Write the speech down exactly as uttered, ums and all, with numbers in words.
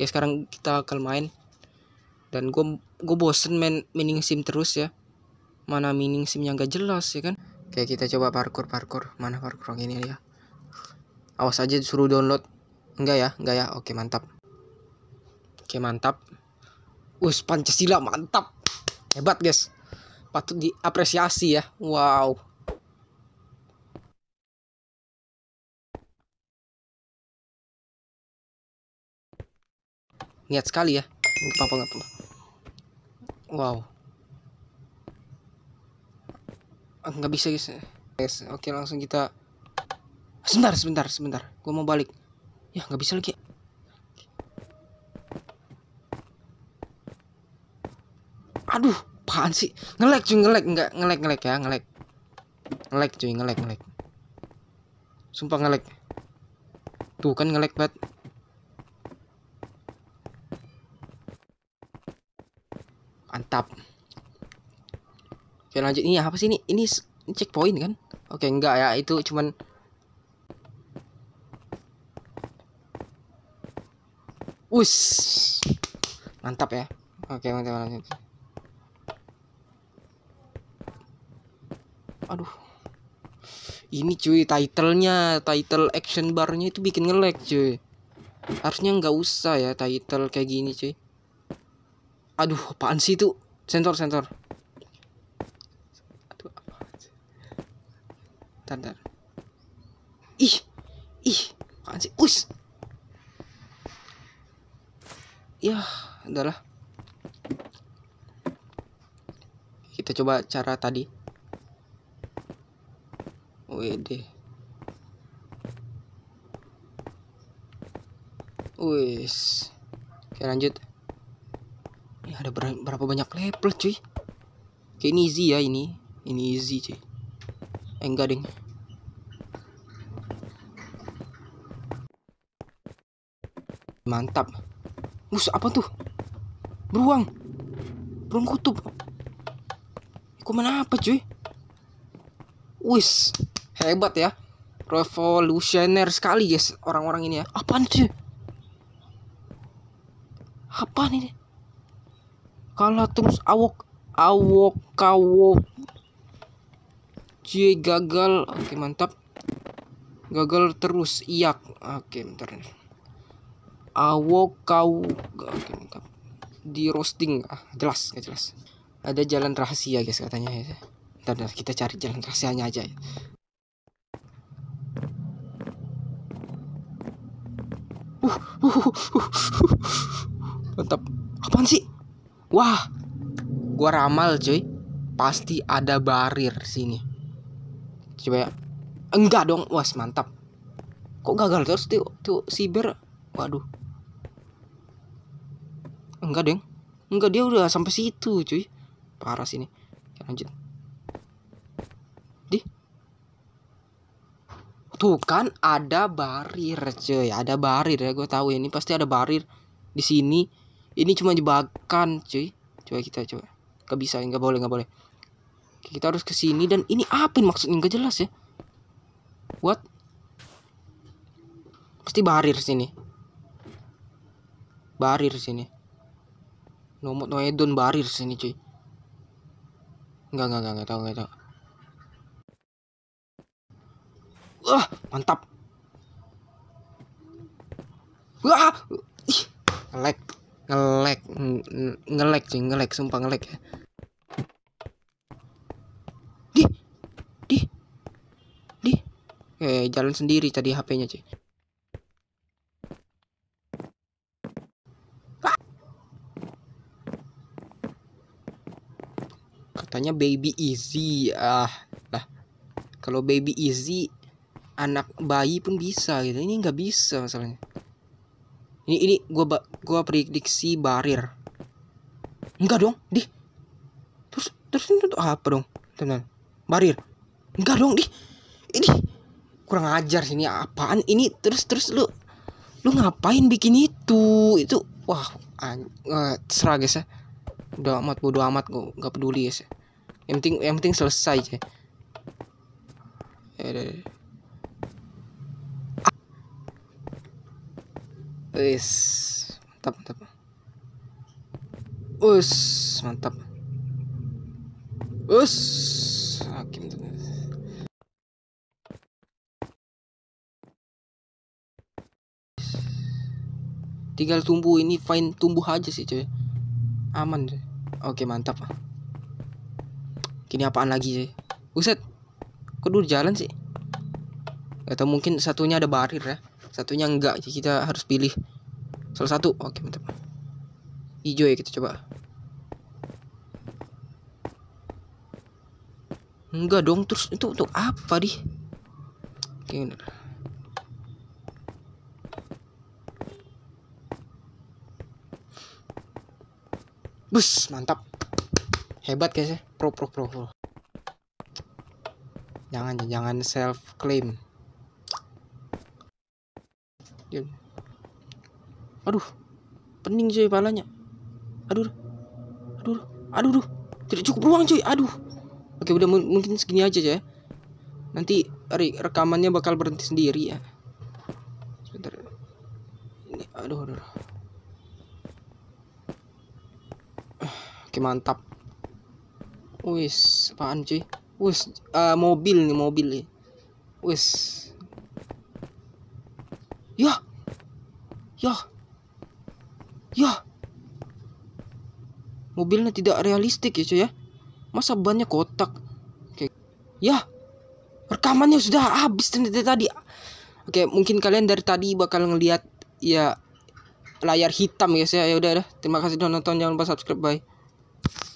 Oke, sekarang kita akan main. Dan gue gue bosen main mining sim terus ya. Mana mining sim yang gak jelas ya kan. Oke, kita coba parkour parkour. Mana parkour ini ya? Awas aja disuruh download. Enggak ya, enggak ya. Oke, mantap. Oke, mantap. Us, Pancasila mantap. Hebat, guys. Patut diapresiasi ya. Wow. Niat sekali ya. Enggak apa-apa, enggak apa-apa. Wow. Enggak bisa, guys. Guys, oke langsung kita. Sebentar, sebentar, sebentar. Gue mau balik. Ya, nggak bisa lagi. Aduh, apaan sih? Ngelek cuy, ngelek, enggak ngelek ngelek ya, ngelek. Ngelek cuy, ngelek ngelek. Sumpah ngelek. Tuh kan ngelek banget. Mantap. Oke, lanjut. Ini apa sih ini? Ini checkpoint kan? Oke, enggak ya, itu cuman Us. Mantap ya. Oke, mantap lanjut. Aduh. Ini cuy, titlenya, title action barnya itu bikin nge-lag cuy. Harusnya nggak usah ya title kayak gini cuy. Aduh, apaan sih itu? Sensor, sensor. Aduh, apaan sih? Tadar. Ih, ih, apaan sih? Us. Ya, adalah. Kita coba cara tadi. Wede. Wis. Oke, lanjut. Ini ada ber berapa banyak level, cuy? Kayak ini easy ya ini. Ini easy, cuy. Eh, enggak, ding. Mantap. Us, apa tuh? Beruang. Beruang kutub. Kok mana apa, cuy? Wis. Hebat ya. Revolusioner sekali, guys, orang-orang ini ya. Apaan cuy? Apaan ini? Kalah terus awok awok kawok. Cie gagal. Oke, mantap. Gagal terus iyak. Oke, bentar. Awok kau. Oke, mantap. Di roasting. Ah, jelas, gak jelas. Ada jalan rahasia, guys, katanya ya. Bentar, bentar, kita cari jalan rahasianya aja ya. Uh, uh, uh, uh. Mantap. Apaan sih? Wah, gua ramal cuy, pasti ada barir sini. Coba ya. Enggak dong, was mantap. Kok gagal terus tuh, tuh siber. Waduh. Enggak deng, enggak, dia udah sampai situ cuy. Parah sini. Lanjut. Di. Tuh kan ada barir cuy, ada barir ya, gue tahu ini pasti ada barir di sini. Ini cuma jebakan cuy. Coba kita coba. Gak bisa, nggak boleh, nggak boleh. Kita harus ke sini dan ini apa maksudnya nggak jelas ya. What? Pasti barir sini. Barir sini. Nomot noedon barir sini cuy. Enggak, enggak, enggak, enggak tahu, enggak tahu. Wah, mantap. Wah. Ih, ngelek. Ngelek, ngelek cuy, ngelek, sumpah ngelek ya. Di, di, di. Eh, jalan sendiri tadi H P-nya cuy. Ah. Katanya baby easy, ah, lah. Kalau baby easy, anak bayi pun bisa gitu. Ini nggak bisa masalahnya. Ini ini gua gua prediksi barir. Enggak dong, di. Terus terus itu apa dong? Teman. Barir. Enggak dong, di. Ini kurang ajar sini, apaan ini? Terus terus lu lu ngapain bikin itu? Itu wah, an, uh, terserah guys ya. Udah amat, bodo amat, gua enggak peduli guys. Yang penting yang penting selesai aja. Ya udah. Wis, mantap, mantap. Us, mantap. Us, hakim tuh. Tinggal tumbuh ini, fine tumbuh aja sih coy. Aman coy. Oke, mantap. Kini apaan lagi sih? Buset. Kok dulu jalan sih? Atau mungkin satunya ada barir ya. Satunya enggak. Kita harus pilih salah satu. Oke, mantap. Hijau ya, kita coba. Enggak dong, terus itu untuk apa di? Oke, bener. Bus, mantap. Hebat guys ya. Pro pro pro pro. Jangan jangan self claim. Aduh. Pening cuy palanya. Aduh. Aduh. Aduh, aduh. Tidak cukup ruang cuy. Aduh. Oke, udah mungkin segini aja ya. Nanti re rekamannya bakal berhenti sendiri ya. Sebentar. Ini aduh aduh. Oke, mantap. Wis, apaan cuy? Wis, uh, mobil nih, mobil nih. Wis. Ya. Ya. Ya. Mobilnya tidak realistik ya cuy ya. Masa bannya kotak. Oke. Ya. Rekamannya sudah habis dari tadi. Oke, mungkin kalian dari tadi bakal ngelihat ya layar hitam guys ya. Ya udah, terima kasih sudah nonton, jangan lupa subscribe, bye.